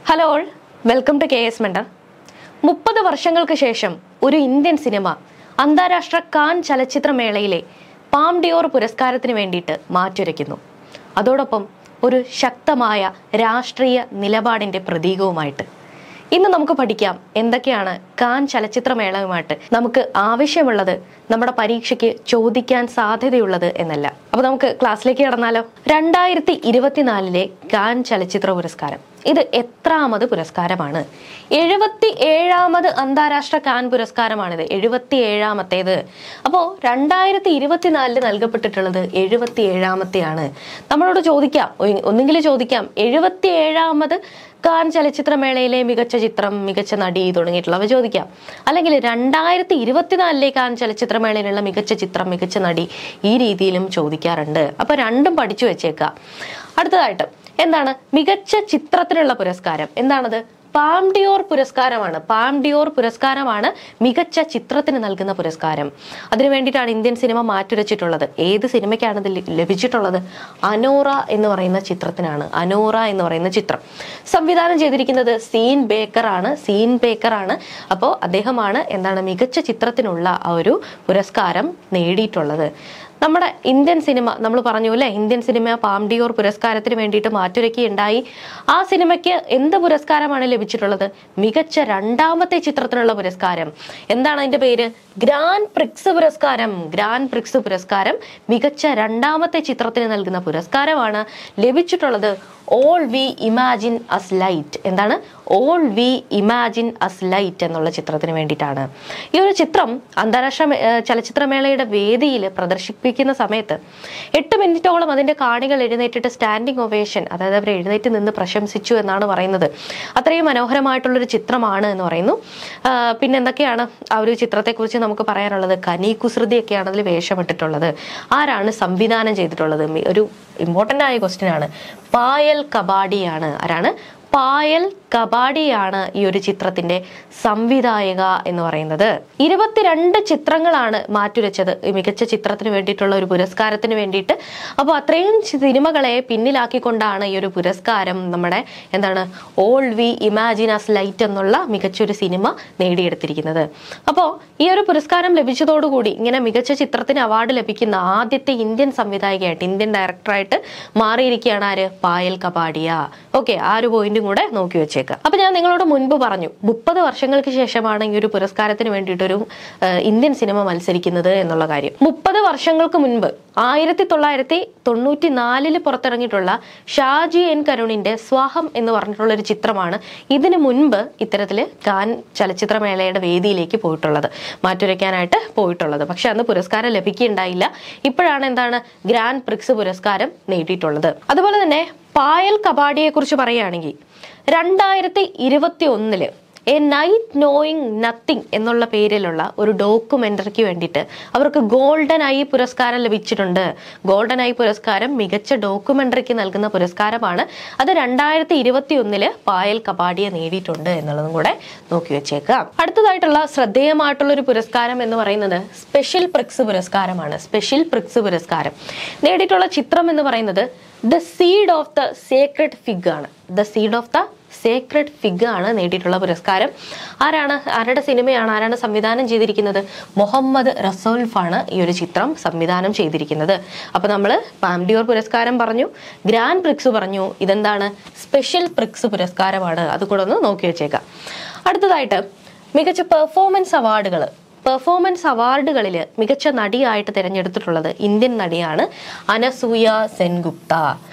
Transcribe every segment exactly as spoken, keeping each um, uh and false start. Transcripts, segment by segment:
Hello all, welcome to K S mentor. മുപ്പത് വർഷങ്ങൾക്ക് ശേഷം ഒരു ഇന്ത്യൻ സിനിമ അന്താരാഷ്ട്ര കാൻ ചലച്ചിത്രമേളയിലെ പാം ഡിയോർ പുരസ്കാരത്തിന് വേണ്ടിയിട്ട് മാറ്റുരയ്ക്കുന്നു. അതോടൊപ്പം ഒരു ശക്തമായ രാഷ്ട്രീയ നിലപാടിന്റെ പ്രതീകവുമായിട്ട് ഇന്ന് നമുക്ക് പഠിക്കാം എന്തൊക്കെയാണ് കാൻ ചലച്ചിത്രമേളയുമായിട്ട് നമുക്ക് ആവശ്യമുള്ളത്, നമ്മുടെ പരീക്ഷയ്ക്ക് ചോദിക്കാൻ സാധ്യതയുള്ളത് എന്നല്ല. അപ്പൊ നമുക്ക് ക്ലാസ്സിലേക്ക് കടന്നാലോ. രണ്ടായിരത്തി ഇരുപത്തിനാലിലെ കാൻ ചലച്ചിത്ര പുരസ്കാരം ഇത് എത്രാമത് പുരസ്കാരമാണ്? എഴുപത്തി ഏഴാമത് അന്താരാഷ്ട്ര കാൻ പുരസ്കാരമാണിത്, എഴുപത്തി ഏഴാമത്തേത്. അപ്പോ രണ്ടായിരത്തി ഇരുപത്തിനാലില് നൽകപ്പെട്ടിട്ടുള്ളത് എഴുപത്തി ഏഴാമത്തെയാണ്. നമ്മളോട് ചോദിക്കാം, ഒന്നെങ്കിലും ചോദിക്കാം, എഴുപത്തി ഏഴാമത് കാൻ ചലച്ചിത്രമേളയിലെ മികച്ച ചിത്രം, മികച്ച നടി തുടങ്ങിയിട്ടുള്ളവ ചോദിക്കാം. അല്ലെങ്കിൽ രണ്ടായിരത്തി ഇരുപത്തിനാലിലെ കാൻ ചലച്ചിത്രമേളയിലുള്ള മികച്ച ചിത്രം, മികച്ച നടി, ഈ രീതിയിലും ചോദിക്കാറുണ്ട്. അപ്പൊ രണ്ടും പഠിച്ചു വെച്ചേക്കുക. അടുത്തതായിട്ട് എന്താണ് മികച്ച ചിത്രത്തിനുള്ള പുരസ്കാരം? എന്താണത്? പാം ഡിയോർ പുരസ്കാരമാണ്. പാം ഡിയോർ പുരസ്കാരമാണ് മികച്ച ചിത്രത്തിന് നൽകുന്ന പുരസ്കാരം. അതിനു വേണ്ടിയിട്ടാണ് ഇന്ത്യൻ സിനിമ മാറ്റുരച്ചിട്ടുള്ളത്. ഏത് സിനിമയ്ക്കാണ് ഇത് ലഭിച്ചിട്ടുള്ളത്? അനോറ എന്ന് പറയുന്ന ചിത്രത്തിനാണ്. അനോറ എന്ന് പറയുന്ന ചിത്രം സംവിധാനം ചെയ്തിരിക്കുന്നത് സീൻ ബേക്കർ ആണ്. സീൻ ബേക്കർ ആണ്. അപ്പോൾ അദ്ദേഹമാണ് എന്താണ് മികച്ച ചിത്രത്തിനുള്ള ആ ഒരു പുരസ്കാരം നേടിയിട്ടുള്ളത്. നമ്മുടെ ഇന്ത്യൻ സിനിമ നമ്മൾ പറഞ്ഞു അല്ലെ, ഇന്ത്യൻ സിനിമ പാം ഡിയോർ പുരസ്കാരത്തിന് വേണ്ടിയിട്ട് മാറ്റുരയ്ക്കുകയുണ്ടായി. ആ സിനിമയ്ക്ക് എന്ത് പുരസ്കാരമാണ് ലഭിച്ചിട്ടുള്ളത്? മികച്ച രണ്ടാമത്തെ ചിത്രത്തിനുള്ള പുരസ്കാരം. എന്താണ് അതിന്റെ പേര്? ഗ്രാൻ പ്രിക്സ് പുരസ്കാരം. ഗ്രാൻ പ്രിക്സ് പുരസ്കാരം മികച്ച രണ്ടാമത്തെ ചിത്രത്തിന് നൽകുന്ന പുരസ്കാരമാണ് ലഭിച്ചിട്ടുള്ളത്. All we imagine as light. എന്താണ്? All we imagine as light എന്നുള്ള ചിത്രത്തിന് വേണ്ടിയിട്ടാണ്. ഈ ഒരു ചിത്രം അന്താരാഷ്ട്ര ചലച്ചിത്രമേളയുടെ വേദിയിൽ പ്രദർശിപ്പിക്കുന്ന സമയത്ത് എട്ട് മിനിറ്റോളം അതിന്റെ കാണികൾ എഴുന്നേറ്റിട്ട് സ്റ്റാൻഡിങ് ഒവേഷൻ, അതായത് അവർ എഴുന്നേറ്റ് നിന്ന് പ്രശംസിച്ചു എന്നാണ് പറയുന്നത്. അത്രയും മനോഹരമായിട്ടുള്ളൊരു ചിത്രമാണ് എന്ന് പറയുന്നു. പിന്നെ എന്തൊക്കെയാണ് ആ ഒരു ചിത്രത്തെക്കുറിച്ച് നമുക്ക് പറയാനുള്ളത്? കനി കുസൃതിയൊക്കെയാണ് അതിൽ വേഷമിട്ടിട്ടുള്ളത്. ആരാണ് സംവിധാനം ചെയ്തിട്ടുള്ളത്? ഒരു ഇമ്പോർട്ടൻ്റ് ആയ ക്വസ്റ്റ്യൻ ആണ്. പായൽ കബാഡിയാണ്. ആരാണ്? പായൽ കബാഡിയാണ് ഈ ഒരു ചിത്രത്തിന്റെ സംവിധായക എന്ന് പറയുന്നത്. ഇരുപത്തിരണ്ട് ചിത്രങ്ങളാണ് മാറ്റുരച്ചത് മികച്ച ചിത്രത്തിന് വേണ്ടിയിട്ടുള്ള ഒരു പുരസ്കാരത്തിന് വേണ്ടിയിട്ട്. അപ്പോൾ അത്രയും സിനിമകളെ പിന്നിലാക്കിക്കൊണ്ടാണ് ഈ ഒരു പുരസ്കാരം നമ്മുടെ എന്താണ് all we imagine as light എന്നുള്ള മികച്ചൊരു സിനിമ നേടിയെടുത്തിരിക്കുന്നത്. അപ്പോൾ ഈ ഒരു പുരസ്കാരം ലഭിച്ചതോടുകൂടി ഇങ്ങനെ മികച്ച ചിത്രത്തിന് അവാർഡ് ലഭിക്കുന്ന ആദ്യത്തെ ഇന്ത്യൻ സംവിധായകയായിട്ട്, ഇന്ത്യൻ ഡയറക്ടറായിട്ട് മാറിയിരിക്കുകയാണ് ആര്? പായൽ കബാഡിയ. ഓക്കെ, ആ ഒരു പോയിന്റും കൂടെ നോക്കി വെച്ചേക്കാം. അപ്പൊ ഞാൻ നിങ്ങളോട് മുൻപ് പറഞ്ഞു മുപ്പത് വർഷങ്ങൾക്ക് ശേഷമാണ് ഈ ഒരു പുരസ്കാരത്തിന് വേണ്ടിയിട്ടൊരു ഇന്ത്യൻ സിനിമ മത്സരിക്കുന്നത് എന്നുള്ള കാര്യം. മുപ്പത് വർഷങ്ങൾക്ക് മുൻപ് ആയിരത്തി തൊള്ളായിരത്തി തൊണ്ണൂറ്റി നാലില് പുറത്തിറങ്ങിയിട്ടുള്ള ഷാജി എൻ കരുണിന്റെ സ്വാഹം എന്ന് പറഞ്ഞിട്ടുള്ള ഒരു ചിത്രമാണ് ഇതിനു മുൻപ് ഇത്തരത്തില് കാൻ ചലച്ചിത്രമേളയുടെ വേദിയിലേക്ക് പോയിട്ടുള്ളത്, മാറ്റുരയ്ക്കാനായിട്ട് പോയിട്ടുള്ളത്. പക്ഷെ അന്ന് പുരസ്കാരം ലഭിക്കുകയുണ്ടായില്ല. ഇപ്പോഴാണ് എന്താണ് ഗ്രാൻ പ്രിക്സ് പുരസ്കാരം നേടിയിട്ടുള്ളത്. അതുപോലെ തന്നെ പായൽ കബാഡിയെ കുറിച്ച് പറയുകയാണെങ്കിൽ രണ്ടായിരത്തി ഇരുപത്തി ഒന്നില് എ നൈറ്റ് നോയിങ് നത്തിങ് എന്നുള്ള പേരിലുള്ള ഒരു ഡോക്യുമെന്ററിക്ക് വേണ്ടിയിട്ട് അവർക്ക് ഗോൾഡൻ ഐ പുരസ്കാരം ലഭിച്ചിട്ടുണ്ട്. ഗോൾഡൻ ഐ പുരസ്കാരം മികച്ച ഡോക്യുമെന്ററിക്ക് നൽകുന്ന പുരസ്കാരമാണ്. അത് രണ്ടായിരത്തി ഇരുപത്തി ഒന്നില് പായൽ കബാഡിയെ നേടിയിട്ടുണ്ട് എന്നുള്ളതും കൂടെ നോക്കി വെച്ചേക്കാം. അടുത്തതായിട്ടുള്ള ശ്രദ്ധേയമായിട്ടുള്ള ഒരു പുരസ്കാരം എന്ന് പറയുന്നത് സ്പെഷ്യൽ പ്രിക്സ് പുരസ്കാരമാണ്. സ്പെഷ്യൽ പ്രിക്സ് പുരസ്കാരം നേടിയിട്ടുള്ള ചിത്രം എന്ന് പറയുന്നത് the seed of the sacred fig ആണ്. The seed of the sacred fig ആണ് നേടിയിട്ടുള്ള പുരസ്കാരം. ആരാണ്? ആരുടെ സിനിമയാണ്? ആരാണ് സംവിധാനം ചെയ്തിരിക്കുന്നത്? മുഹമ്മദ് റസൂൽഫ് ആണ് ഈ ഒരു ചിത്രം സംവിധാനം ചെയ്തിരിക്കുന്നത്. അപ്പൊ നമ്മള് പാം ഡിയോർ പുരസ്കാരം പറഞ്ഞു, ഗ്രാൻ പ്രിക്സ് പറഞ്ഞു, ഇതെന്താണ്? സ്പെഷ്യൽ പ്രിക്സ് പുരസ്കാരമാണ്. അതുകൂടെ ഒന്ന് നോക്കി വെച്ചേക്കാം. അടുത്തതായിട്ട് മികച്ച പെർഫോമൻസ് അവാർഡുകൾ. പെർഫോമൻസ് അവാർഡുകളിൽ മികച്ച നടിയായിട്ട് തിരഞ്ഞെടുത്തിട്ടുള്ളത് ഇന്ത്യൻ നടിയാണ് അനസൂയ സെൻഗുപ്ത.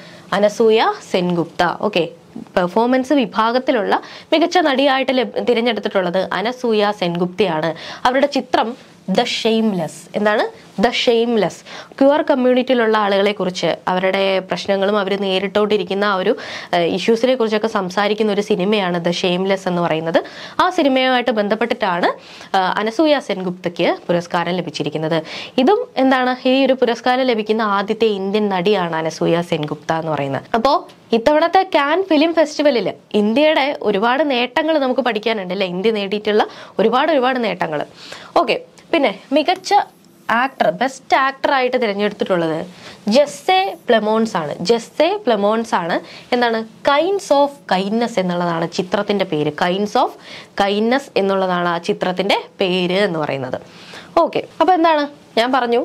അനസൂയ സെൻഗുപ്ത. ഓക്കെ, പെർഫോമൻസ് വിഭാഗത്തിലുള്ള മികച്ച നടിയായിട്ട് തിരഞ്ഞെടുത്തിട്ടുള്ളത് അനസൂയ സെൻഗുപ്തയാണ്. അവരുടെ ചിത്രം ദ ഷെയിംലെസ്. എന്താണ്? The shameless. ക്യൂർ കമ്മ്യൂണിറ്റിയിലുള്ള ആളുകളെ കുറിച്ച്, അവരുടെ പ്രശ്നങ്ങളും അവർ നേരിട്ടോണ്ടിരിക്കുന്ന ആ ഒരു ഇഷ്യൂസിനെ കുറിച്ചൊക്കെ സംസാരിക്കുന്ന ഒരു സിനിമയാണ് ദ ഷെയിംലെസ് എന്ന് പറയുന്നത്. ആ സിനിമയുമായിട്ട് ബന്ധപ്പെട്ടിട്ടാണ് അനസൂയ സെൻഗുപ്തയ്ക്ക് പുരസ്കാരം ലഭിച്ചിരിക്കുന്നത്. ഇതും എന്താണ്? ഈ ഒരു പുരസ്കാരം ലഭിക്കുന്ന ആദ്യത്തെ ഇന്ത്യൻ നടിയാണ് അനസൂയ സെൻഗുപ്ത എന്ന് പറയുന്നത്. അപ്പോൾ ഇത്തവണത്തെ കാൻ ഫിലിം ഫെസ്റ്റിവലിൽ ഇന്ത്യയുടെ ഒരുപാട് നേട്ടങ്ങൾ നമുക്ക് പഠിക്കാനുണ്ട് അല്ലെ. ഇന്ത്യ നേടിയിട്ടുള്ള ഒരുപാട് ഒരുപാട് നേട്ടങ്ങൾ. ഓക്കെ, പിന്നെ മികച്ച ആക്ടർ ബെസ്റ്റ് ആക്ടർ ആയിട്ട് തിരഞ്ഞെടുത്തിട്ടുള്ളത് ജെസ്സെ പ്ലെമോൺസ് ആണ്. ജെസ്സെ പ്ലെമോൺസ് ആണ്. എന്താണ്? കൈൻഡ്സ് ഓഫ് കൈൻഡ്നസ് എന്നുള്ളതാണ് ചിത്രത്തിന്റെ പേര്. കൈൻഡ്സ് ഓഫ് കൈൻഡ്നസ് എന്നുള്ളതാണ് ആ ചിത്രത്തിന്റെ പേര് എന്ന് പറയുന്നത്. ഓക്കെ, അപ്പൊ എന്താണ് ഞാൻ പറഞ്ഞു,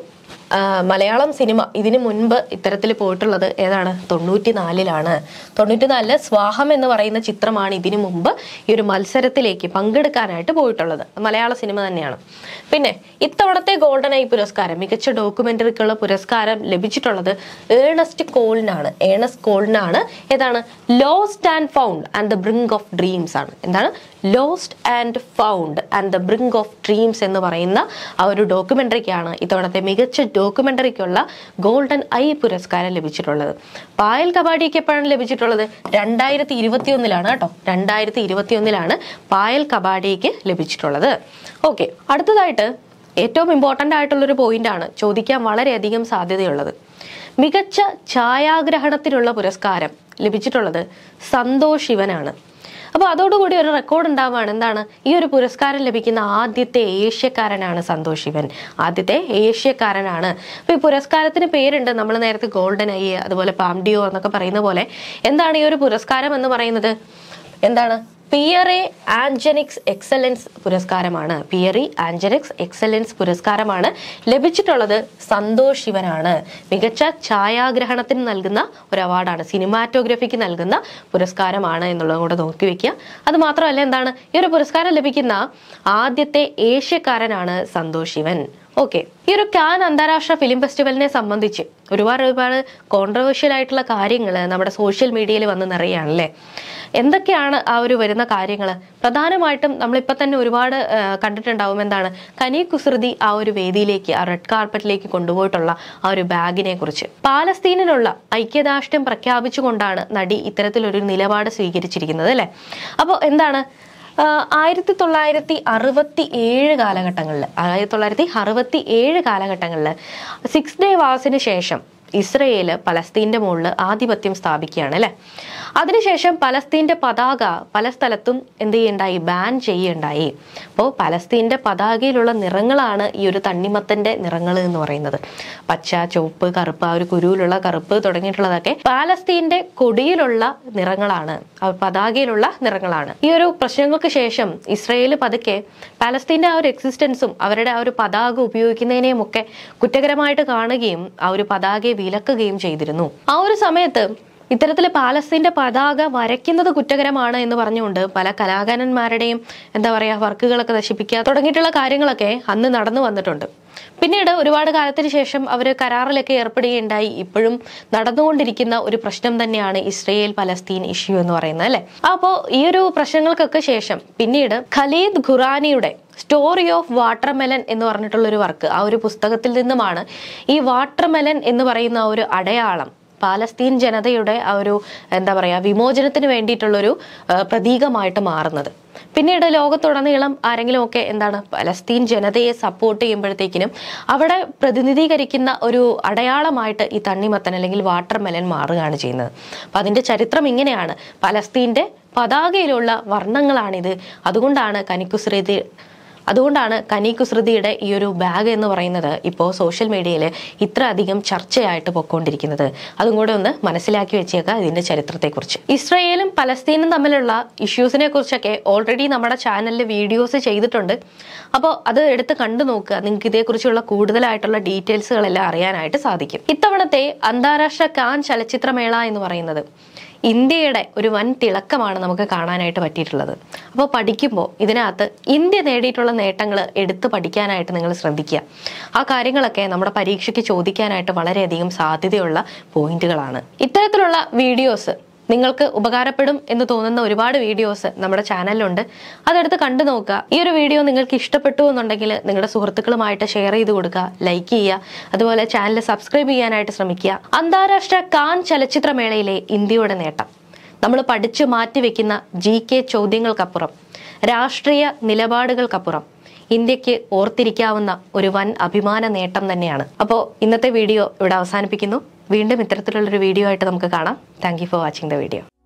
മലയാളം സിനിമ ഇതിനു മുൻപ് ഇത്തരത്തിൽ പോയിട്ടുള്ളത് ഏതാണ്? തൊണ്ണൂറ്റി നാലിലാണ്. തൊണ്ണൂറ്റിനാലില് സ്വാഹം എന്ന് പറയുന്ന ചിത്രമാണ് ഇതിനു മുമ്പ് ഈ ഒരു മത്സരത്തിലേക്ക് പങ്കെടുക്കാനായിട്ട് പോയിട്ടുള്ളത്. മലയാള സിനിമ തന്നെയാണ്. പിന്നെ ഇത്തവണത്തെ ഗോൾഡൻ ഐ പുരസ്കാരം, മികച്ച ഡോക്യുമെന്ററിക്കുള്ള പുരസ്കാരം ലഭിച്ചിട്ടുള്ളത് ഏണസ്റ്റ് കോളിനാണ്. ഏണസ്റ്റ് കോളിനാണ്. ഏതാണ്? Lost and found and the brink of dreams ആണ്. എന്താണ്? Lost and found and the brink of dreams എന്ന് പറയുന്ന ആ ഒരു ഡോക്യുമെന്ററിക്കാണ് ഇത്തവണത്തെ മികച്ച ഡോക്യുമെന്ററിക്കുള്ള ഗോൾഡൻ ഐ പുരസ്കാരം ലഭിച്ചിട്ടുള്ളത്. പായൽ കബാഡിക്ക് എപ്പോഴാണ് ലഭിച്ചിട്ടുള്ളത്? രണ്ടായിരത്തി ഇരുപത്തി ഒന്നിലാണ് കേട്ടോ. രണ്ടായിരത്തി ഇരുപത്തി ഒന്നിലാണ് പായൽ കബാഡിക്ക് ലഭിച്ചിട്ടുള്ളത്. ഓക്കെ, അടുത്തതായിട്ട് ഏറ്റവും ഇമ്പോർട്ടൻ്റ് ആയിട്ടുള്ളൊരു പോയിന്റ് ആണ്, ചോദിക്കാൻ വളരെയധികം സാധ്യതയുള്ളത്. മികച്ച ഛായാഗ്രഹണത്തിനുള്ള പുരസ്കാരം ലഭിച്ചിട്ടുള്ളത് സന്തോഷ് ശിവനാണ്. അപ്പോൾ അതോടുകൂടി ഒരു റെക്കോർഡ് ഉണ്ടാവുകയാണ്. എന്താണ്? ഈ ഒരു പുരസ്കാരം ലഭിക്കുന്ന ആദ്യത്തെ ഏഷ്യക്കാരനാണ് സന്തോഷ് ശിവൻ. ആദ്യത്തെ ഏഷ്യക്കാരനാണ്. അപ്പോൾ ഈ പുരസ്കാരത്തിന് പേരുണ്ട്. നമ്മൾ നേരത്തെ ഗോൾഡൻ ഐ, അതുപോലെ പാംഡിയോ എന്നൊക്കെ പറയുന്ന പോലെ എന്താണ് ഈ ഒരു പുരസ്കാരം എന്ന് പറയുന്നത്? എന്താണ്? പിയറെ ആഞ്ചനിക്സ് എക്സലൻസ് പുരസ്കാരമാണ്. പിയറി ആഞ്ചനിക്സ് എക്സലൻസ് പുരസ്കാരമാണ് ലഭിച്ചിട്ടുള്ളത് സന്തോഷ് ശിവനാണ്. മികച്ച ഛായാഗ്രഹണത്തിന് നൽകുന്ന ഒരു അവാർഡാണ്, സിനിമാറ്റോഗ്രഫിക്ക് നൽകുന്ന പുരസ്കാരമാണ് എന്നുള്ളത് കൂടെ നോക്കി വെക്കുക. അത് മാത്രമല്ല, എന്താണ്? ഈ ഒരു പുരസ്കാരം ലഭിക്കുന്ന ആദ്യത്തെ ഏഷ്യക്കാരനാണ് സന്തോഷ് ശിവൻ. ഓക്കെ, ഈ ഒരു കാൻ അന്താരാഷ്ട്ര ഫിലിം ഫെസ്റ്റിവലിനെ സംബന്ധിച്ച് ഒരുപാട് ഒരുപാട് കോൺട്രവേഴ്ഷ്യൽ ആയിട്ടുള്ള കാര്യങ്ങൾ നമ്മുടെ സോഷ്യൽ മീഡിയയിൽ വന്ന് നിറയുകയാണല്ലേ. എന്തൊക്കെയാണ് ആ ഒരു വരുന്ന കാര്യങ്ങൾ? പ്രധാനമായിട്ടും നമ്മളിപ്പോൾ തന്നെ ഒരുപാട് കണ്ടിട്ടുണ്ടാവും. എന്താണ്? കനി കുസൃതി ആ ഒരു വേദിയിലേക്ക്, ആ റെഡ് കാർപ്പറ്റിലേക്ക് കൊണ്ടുപോയിട്ടുള്ള ആ ഒരു ബാഗിനെ കുറിച്ച്. പാലസ്തീനിലുള്ള ഐക്യദാർഢ്യം പ്രഖ്യാപിച്ചുകൊണ്ടാണ് നടി ഇത്തരത്തിലൊരു നിലപാട് സ്വീകരിച്ചിരിക്കുന്നത് അല്ലേ. അപ്പോൾ എന്താണ്? ആയിരത്തി തൊള്ളായിരത്തി അറുപത്തി ഏഴ് കാലഘട്ടങ്ങളിൽ ആയിരത്തി തൊള്ളായിരത്തി അറുപത്തി ഏഴ് കാലഘട്ടങ്ങളിൽ സിക്സ് ഡേ വാസിന് ശേഷം ഇസ്രയേൽ പലസ്തീന്റെ മുകളിൽ ആധിപത്യം സ്ഥാപിക്കുകയാണ് അല്ലെ. അതിനുശേഷം പലസ്തീന്റെ പതാക പല സ്ഥലത്തും എന്ത് ചെയ്യുണ്ടായി? ബാൻ ചെയ്യുണ്ടായി. അപ്പോൾ പലസ്തീന്റെ പതാകയിലുള്ള നിറങ്ങളാണ് ഈ ഒരു തണ്ണിമത്തന്റെ നിറങ്ങൾ എന്ന് പറയുന്നത്. പച്ച, ചുവപ്പ്, കറുപ്പ്, ആ ഒരു കുരുവിലുള്ള കറുപ്പ് തുടങ്ങിയിട്ടുള്ളതൊക്കെ പാലസ്തീന്റെ കൊടിയിലുള്ള നിറങ്ങളാണ്, ആ പതാകയിലുള്ള നിറങ്ങളാണ്. ഈ ഒരു പ്രശ്നങ്ങൾക്ക് ശേഷം ഇസ്രയേൽ പതുക്കെ പാലസ്തീന്റെ ആ ഒരു എക്സിസ്റ്റൻസും അവരുടെ ആ ഒരു പതാക ഉപയോഗിക്കുന്നതിനെയും ഒക്കെ കുറ്റകരമായിട്ട് കാണുകയും ആ ഒരു പതാകയെ വിലക്കുകയും ചെയ്തിരുന്നു. ആ ഒരു സമയത്ത് ഇത്തരത്തിൽ പാലസ്തീന്റെ പതാക വരയ്ക്കുന്നത് കുറ്റകരമാണ് എന്ന് പറഞ്ഞുകൊണ്ട് പല കലാകാരന്മാരുടെയും എന്താ പറയാ വർക്കുകളൊക്കെ നശിപ്പിക്കുക തുടങ്ങിയിട്ടുള്ള കാര്യങ്ങളൊക്കെ അന്ന് നടന്നു വന്നിട്ടുണ്ട്. പിന്നീട് ഒരുപാട് കാലത്തിന് ശേഷം അവർ കരാറിലൊക്കെ ഏർപ്പെടുകയുണ്ടായി. ഇപ്പോഴും നടന്നുകൊണ്ടിരിക്കുന്ന ഒരു പ്രശ്നം തന്നെയാണ് ഇസ്രയേൽ പലസ്തീൻ ഇഷ്യൂ എന്ന് പറയുന്നത് അല്ലെ. അപ്പോൾ ഈ ഒരു പ്രശ്നങ്ങൾക്കൊക്കെ ശേഷം പിന്നീട് ഖലീദ് ഖുറാനിയുടെ സ്റ്റോറി ഓഫ് വാട്ടർമെലൻ എന്ന് പറഞ്ഞിട്ടുള്ള ഒരു വർക്ക്, ആ ഒരു പുസ്തകത്തിൽ നിന്നുമാണ് ഈ വാട്ടർമെലൻ എന്ന് പറയുന്ന ഒരു അടയാളം പാലസ്തീൻ ജനതയുടെ ആ ഒരു എന്താ പറയാ വിമോചനത്തിന് വേണ്ടിയിട്ടുള്ളൊരു പ്രതീകമായിട്ട് മാറുന്നത്. പിന്നീട് ലോകത്തുടനീളം ആരെങ്കിലും ഒക്കെ എന്താണ് പലസ്തീൻ ജനതയെ സപ്പോർട്ട് ചെയ്യുമ്പോഴത്തേക്കിനും അവിടെ പ്രതിനിധീകരിക്കുന്ന ഒരു അടയാളമായിട്ട് ഈ തണ്ണിമത്തൻ അല്ലെങ്കിൽ വാട്ടർമെലൻ മാറുകയാണ് ചെയ്യുന്നത്. അപ്പൊ അതിന്റെ ചരിത്രം ഇങ്ങനെയാണ്. പലസ്തീന്റെ പതാകയിലുള്ള വർണ്ണങ്ങളാണിത്. അതുകൊണ്ടാണ് കനിക്കുസൃതി അതുകൊണ്ടാണ് കനി കുസൃതിയുടെ ഈ ഒരു ബാഗ് എന്ന് പറയുന്നത് ഇപ്പോൾ സോഷ്യൽ മീഡിയയിൽ ഇത്ര അധികം ചർച്ചയായിട്ട് പൊയ്ക്കൊണ്ടിരിക്കുന്നത്. അതും കൂടെ ഒന്ന് മനസ്സിലാക്കി വെച്ചേക്കുക ഇതിന്റെ ചരിത്രത്തെക്കുറിച്ച്. ഇസ്രയേലും പലസ്തീനും തമ്മിലുള്ള ഇഷ്യൂസിനെ കുറിച്ചൊക്കെ ഓൾറെഡി നമ്മുടെ ചാനലിൽ വീഡിയോസ് ചെയ്തിട്ടുണ്ട്. അപ്പോൾ അത് എടുത്ത് കണ്ടു നോക്കുക. നിങ്ങൾക്ക് ഇതേക്കുറിച്ചുള്ള കൂടുതലായിട്ടുള്ള ഡീറ്റെയിൽസുകളെല്ലാം അറിയാനായിട്ട് സാധിക്കും. ഇത്തവണത്തെ അന്താരാഷ്ട്ര കാൻ ചലച്ചിത്രമേള എന്ന് പറയുന്നത് ഇന്ത്യയുടെ ഒരു വൻ തിളക്കമാണ് നമുക്ക് കാണാനായിട്ട് പറ്റിയിട്ടുള്ളത്. അപ്പോൾ പഠിക്കുമ്പോൾ ഇതിനകത്ത് ഇന്ത്യ നേടിയിട്ടുള്ള നേട്ടങ്ങൾ എടുത്ത് പഠിക്കാനായിട്ട് നിങ്ങൾ ശ്രദ്ധിക്കുക. ആ കാര്യങ്ങളൊക്കെ നമ്മുടെ പരീക്ഷയ്ക്ക് ചോദിക്കാനായിട്ട് വളരെയധികം സാധ്യതയുള്ള പോയിന്റുകളാണ്. ഇത്തരത്തിലുള്ള വീഡിയോസ് നിങ്ങൾക്ക് ഉപകാരപ്പെടും എന്ന് തോന്നുന്ന ഒരുപാട് വീഡിയോസ് നമ്മുടെ ചാനലിലുണ്ട്. അതെടുത്ത് കണ്ടു നോക്കുക. ഈ ഒരു വീഡിയോ നിങ്ങൾക്ക് ഇഷ്ടപ്പെട്ടു എന്നുണ്ടെങ്കിൽ നിങ്ങളുടെ സുഹൃത്തുക്കളുമായിട്ട് ഷെയർ ചെയ്ത് കൊടുക്കുക, ലൈക്ക് ചെയ്യുക, അതുപോലെ ചാനൽ സബ്സ്ക്രൈബ് ചെയ്യാനായിട്ട് ശ്രമിക്കുക. അന്താരാഷ്ട്ര കാൻ ചലച്ചിത്രമേളയിലെ ഇന്ത്യയുടെ നേട്ടം നമ്മൾ പഠിച്ചു മാറ്റിവെക്കുന്ന ജി കെ ചോദ്യങ്ങൾക്കപ്പുറം, രാഷ്ട്രീയ നിലപാടുകൾക്കപ്പുറം ഇന്ത്യക്ക് ഓർത്തിരിക്കാവുന്ന ഒരു വൻ അഭിമാന നേട്ടം തന്നെയാണ്. അപ്പോൾ ഇന്നത്തെ വീഡിയോ ഇവിടെ അവസാനിപ്പിക്കുന്നു. വീണ്ടും ഇത്തരത്തിലുള്ളൊരു വീഡിയോ ആയിട്ട് നമുക്ക് കാണാം. Thank you for watching the video.